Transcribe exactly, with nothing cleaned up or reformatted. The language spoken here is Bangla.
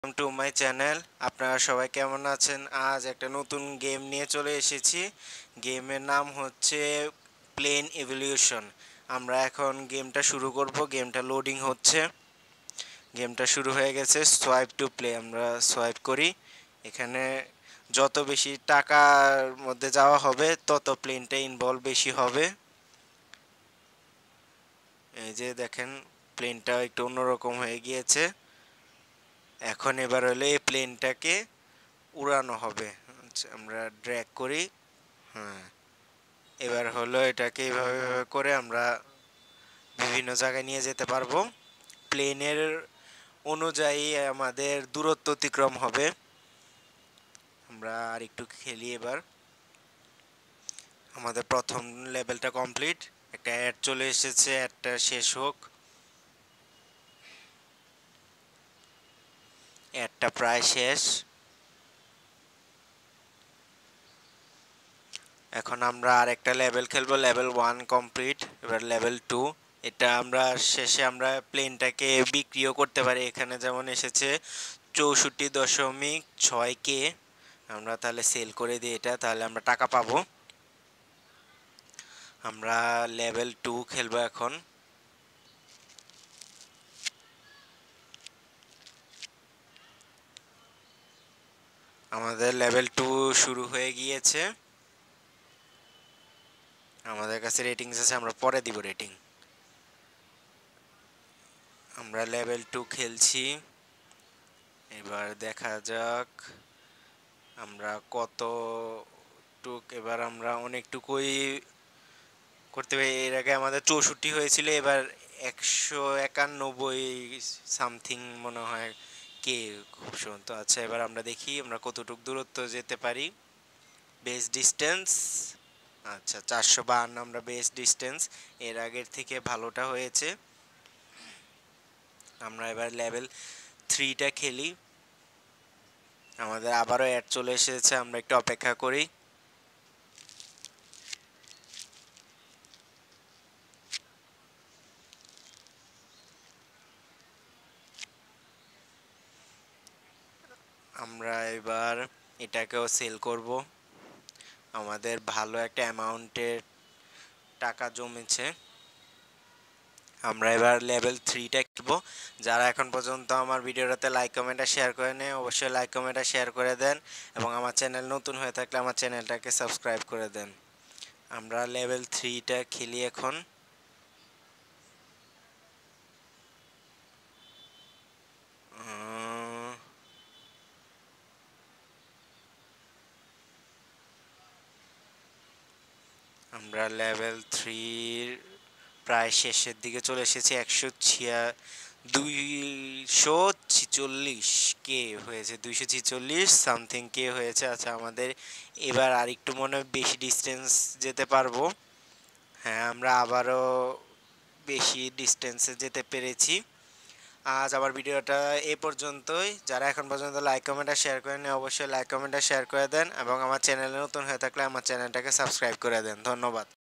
Welcome to my channel. আপনারা সবাই কেমন আছেন? আজ একটা নতুন গেম নিয়ে চলে এসেছি। গেমের নাম হচ্ছে প্লেন ইভলিউশন। আমরা এখন গেমটা শুরু করব। গেমটা লোডিং হচ্ছে। গেমটা শুরু হয়ে গেছে। সোয়াইপ টু প্লে, আমরা সোয়াইপ করি। এখানে যত বেশি টাকার মধ্যে যাওয়া হবে তত প্লেনটা ইনভলভ বেশি হবে। এই যে দেখেন, প্লেনটা একটু অন্যরকম হয়ে গিয়েছে। এখন এবার হলো এই প্লেনটাকে উড়ানো হবে। আচ্ছা, আমরা ড্র্যাগ করি। হ্যাঁ, এবার হলো এটাকে এইভাবে এইভাবে করে আমরা বিভিন্ন জায়গায় নিয়ে যেতে পারবো। প্লেনের অনুযায়ী আমাদের দূরত্ব অতিক্রম হবে। আমরা আর একটু খেলি এবার। আমাদের প্রথম লেভেলটা কমপ্লিট। একটা অ্যাড চলে এসেছে, অ্যাডটা শেষ হোক। অ্যাডটা প্রায় শেষ। এখন আমরা আর একটা লেভেল খেলবো। লেভেল ওয়ান কমপ্লিট, এবার লেভেল টু। এটা আমরা শেষে আমরা প্লেনটাকে বিক্রিও করতে পারি। এখানে যেমন এসেছে চৌষট্টি দশমিক ছয় কে। আমরা তাহলে সেল করে দিই এটা, তাহলে আমরা টাকা পাবো। আমরা লেভেল টু খেলবো এখন। আমাদের লেভেল টু শুরু হয়ে গিয়েছে। আমাদের কাছে রেটিংস আছে, আমরা পরে দিব রেটিং। আমরা লেভেল টু খেলছি। এবার দেখা যাক আমরা কত টুক। এবার আমরা অনেকটুকুই করতে পারি। এর আগে আমাদের চৌষট্টি হয়েছিল, এবার একশো একানব্বই সামথিং মনে হয় কে খুব সুন্দর তো। আচ্ছা, এবার আমরা দেখি আমরা কতটুক দূরত্ব যেতে পারি। বেস ডিস্টেন্স, আচ্ছা চারশো বাহান্ন আমরা বেস ডিস্টেন্স। এর আগের থেকে ভালোটা হয়েছে। আমরা এবার লেভেল থ্রিটা খেলি। আমাদের আবারও অ্যাড চলে এসেছে, আমরা একটু অপেক্ষা করি। আমরা এবার এটাকেও সেল করব। আমাদের ভালো একটা অ্যামাউন্টের টাকা জমেছে। আমরা এবার লেভেল থ্রিটা খেলবো। যারা এখন পর্যন্ত আমার ভিডিওটাতে লাইক কমেন্ট আর শেয়ার করে নেয়, অবশ্যই লাইক কমেন্ট আর শেয়ার করে দেন, এবং আমার চ্যানেল নতুন হয়ে থাকলে আমার চ্যানেলটাকে সাবস্ক্রাইব করে দেন। আমরা লেভেল থ্রিটা খেলি এখন। আমরা লেভেল থ্রির প্রায় শেষের দিকে চলে এসেছি। একশো ছিয়া দুইশো ছিচল্লিশ কে হয়েছে, দুইশো ছিচল্লিশ সামথিং কে হয়েছে। আচ্ছা, আমাদের এবার আর একটু মনে হয় বেশি ডিস্টেন্স যেতে পারবো। হ্যাঁ, আমরা আবারও বেশি ডিস্টেন্সে যেতে পেরেছি। আজ আমার ভিডিওটা এ পর্যন্তই। যারা এখন পর্যন্ত লাইক কমেন্ট আর শেয়ার করেনি, অবশ্যই লাইক কমেন্ট আর শেয়ার করে দেন, এবং আমার চ্যানেলে নতুন হয়ে থাকলে আমার চ্যানেলটাকে সাবস্ক্রাইব করে দেন। ধন্যবাদ।